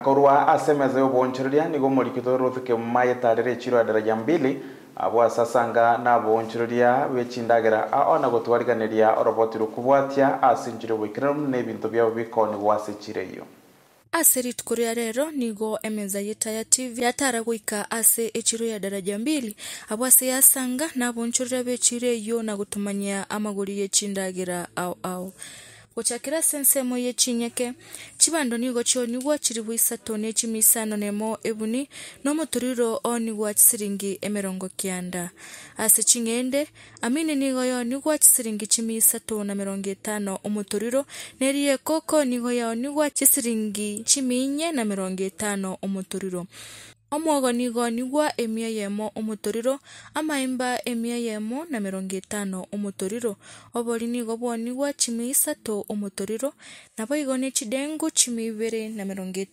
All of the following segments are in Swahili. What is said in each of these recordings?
korwa asemeze obonchereria nigo morikito rothike mayetarire chiro Daraja Mbili abwa sasanga na bonchereria wechindagera aona gotwariganiria orobotiro kubwatia asinjire bwikram nebintu bya bikoni wasechireyo Aserit kuria rero nigo emeza yeta ya TV yatara guika ase echiro ya Daraja Mbili abwase yasanga na bonchurira bechireyo na gutumanya amaguri yechindagira au Gochakira sensemo yechinyeke chibando nigo chonigwa chiribu isato nechimisano nemo ebuni no moturiro onigwa chisiringi emerongo kianda ase chingende amine nigo yonigwa chisiringi chimisato na 50 omoturiro neriye koko nigo yonigwa chisiringi chiminye na 50 omoturiro Omwogo nigo nigwa emia yemo omoturiro amaimba emia yemo na 50 omoturiro obori nigo bwonigwa chimisato omoturiro nabo igone chidengu chimibere na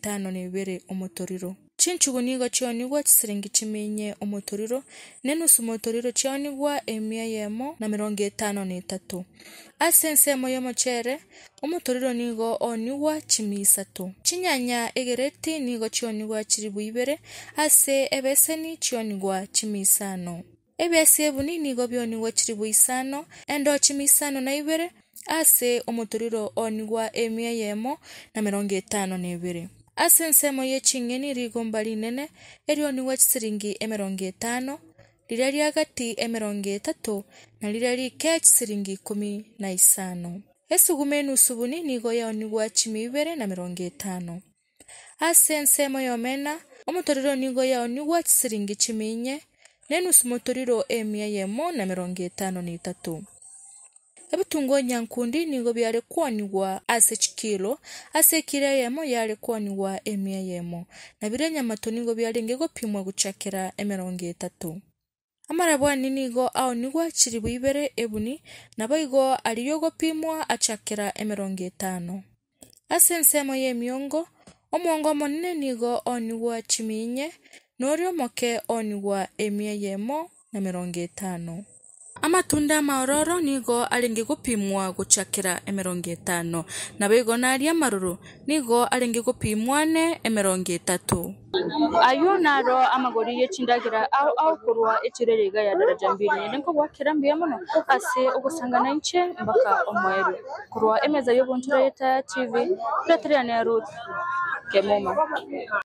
52 omoturiro Chinchugu nigo chionigwa chisiringi chiminye omoturiro nenusu moturiro chionigwa emia yemo na 53 Asensemo y'omochere omoturiro nigo onigwa chimisato Chinyanya egereti nigo chionigwa chiribu ibere ase ebeseni chionigwa chimisano Ebese ebuni nigo bionigwa chiribu isano endo chimisano na ibere ase omoturiro onigwa emia yemo na 52 Asensemo yechingeni rigombali nene erionigwa chisiringi 50 Lirari agati 30 na lirari kech siringi 15 Esugumenu subuni nigo yaonigwa chimibere na 50 Asensemo yomena omotoriro nigo yaonigwa chisiringi chiminye nenusu motoriro emia yemo na 53 Ebutungo nyankundi nigo byale kuonigwa ase chikilo ase kire yemo yale kuonigwa emia yemo na birenya mato nigo byale ngego pimwa guchakira 30 Amarabwa nigo au nigwa chiribu ibere ebuni nabo aliyogo pimwa achakira 50 Asensemo ye miongo omwongo monene nigo onigwa chiminye norio moke onigwa emia yemo na 50 Amatunda maororo nigo alenge gupimwa guchakira 50 nabo naria maruru nigo alenge gupimwa ne 30 Ayunaro amagori yechindagira au kurwa echireriga ya Daraja Mbili nenko gwakira mbiyamo ase ogusangana inche mbaka omweru kurwa emeza yobontura yeta TV Petriane Ruth Kemoma